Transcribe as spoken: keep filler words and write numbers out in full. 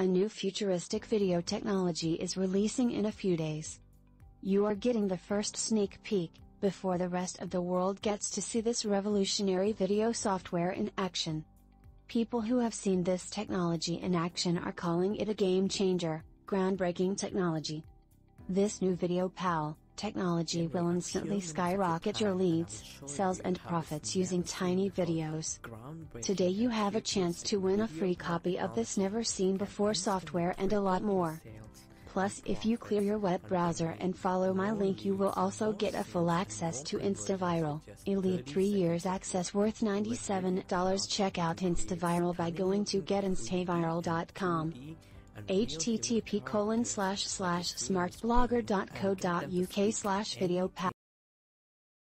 A new futuristic video technology is releasing in a few days. You are getting the first sneak peek, before the rest of the world gets to see this revolutionary video software in action. People who have seen this technology in action are calling it a game changer, groundbreaking technology. This new Video Pal technology will instantly skyrocket your leads, sales and profits using tiny videos. Today you have a chance to win a free copy of this never-seen-before software and a lot more. Plus, if you clear your web browser and follow my link, you will also get a full access to InstaViral, Elite three years access worth ninety-seven dollars. Check out InstaViral by going to get instaviral dot com. http colon slash slash smartblogger dot co dot uk slash videopal